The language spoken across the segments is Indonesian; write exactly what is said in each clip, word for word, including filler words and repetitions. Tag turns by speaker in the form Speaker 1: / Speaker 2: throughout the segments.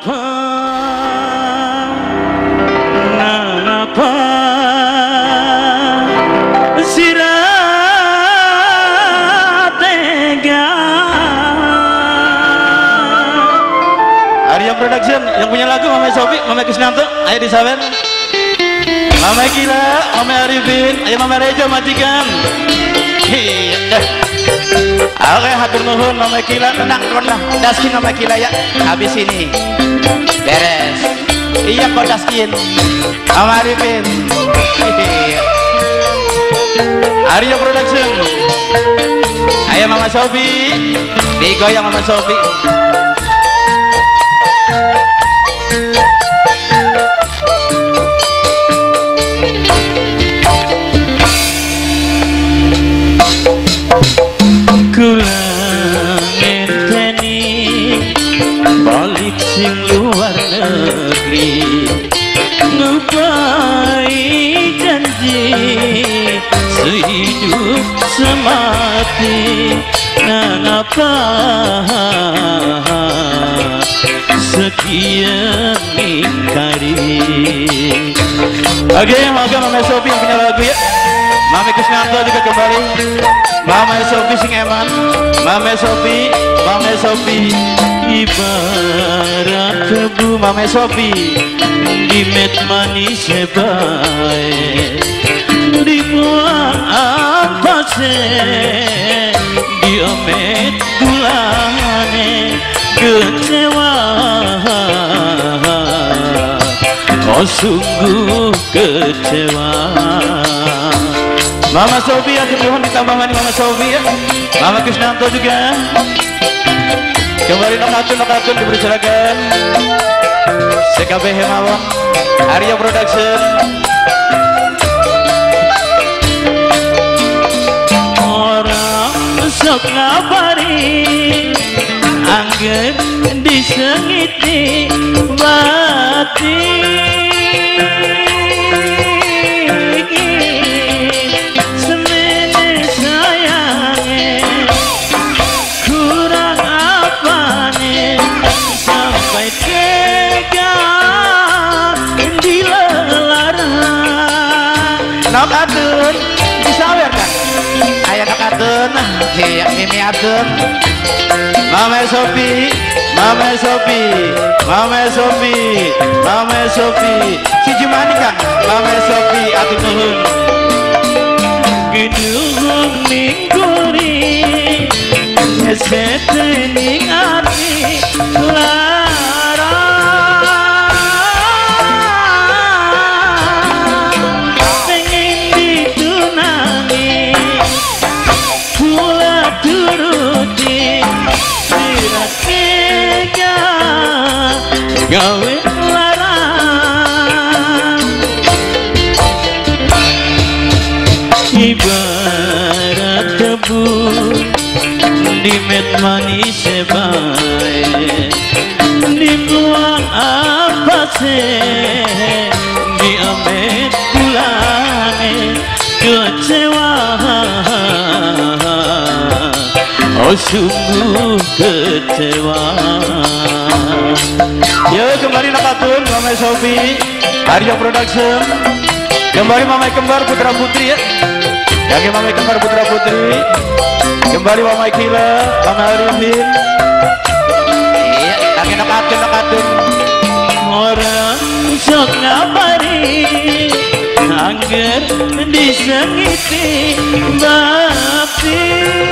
Speaker 1: Nangapa nangapa sirah tega. Arya Production yang punya lagu Mama Sofi, Mama Krisnanto, ayo disawer. Mama Gila, Mama Arifin, ayo Mama Rejo majikan. Iya. Oke, hatur nuhun Mama Gila, tenang tenang, daskin Mama Gila ya. Habis ini beres. Iya kok daskin. Mama Arifin. Iya. Arya Production. Ayo Mama Sofi, digoyang Mama Sofi. Kula ngenteni balik sing luar negeri, ngepai janji sehidup semati. Nangapa sekian ingkari. Oke, moga Mama Sofi yang punya lagu ya. Mama Krisnanto juga kembali. Mama Sofi sing eman. Mama Sofi, Mama Sofi ibarat tebu. Mama Sofi dimet manis baik, dibuang ampase, diomet gulane kecewa. Oh sungguh kecewa. Mama Sofi ya, mohon ditambah mani Mama Sofi ya. Mama Krisnanto juga kembali nokatun nokatun dipersilakan. C K B Hemawon, Arya Production. Orang sok ngabari, anggap disengiti bati. Nok adun disawer kan? Ayah nok adun, iya mimi adun. Mama Sofi, Mama Sofi, Mama Sofi, Mama Sofi. Si Jumani kan? Mama Sofi atuh nuhun. Gedung mingguri, setening ati lara. Gawe larang ibarat tebu dimet manis baik, dibuang apa sih diomet gulane kecewa. Oh sungguh kecewa. Yo kembali nakatun Mama Sofi, Arya Production. Kembali Mama Kembar Putra Putri ya. Yang Mama Kembar Putra Putri. Kembali Mama Gila, Mama Arifin. Iya, lagi nakatun nakatun. Orang sok ngabari, angger disengiti bakti.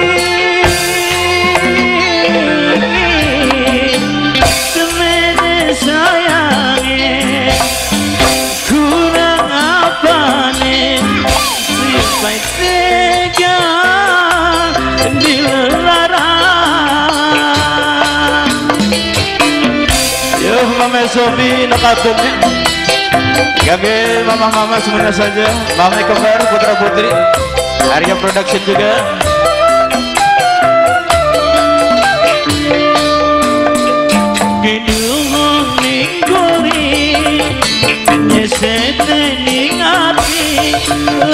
Speaker 1: Sayangnya kurang apa nih, sampai tega dilarang. Yo Mama Sofi nakatunnya, gabe mama-mama semuanya saja. Mama Kembar Putra Putri, Arya Production juga. Setening ati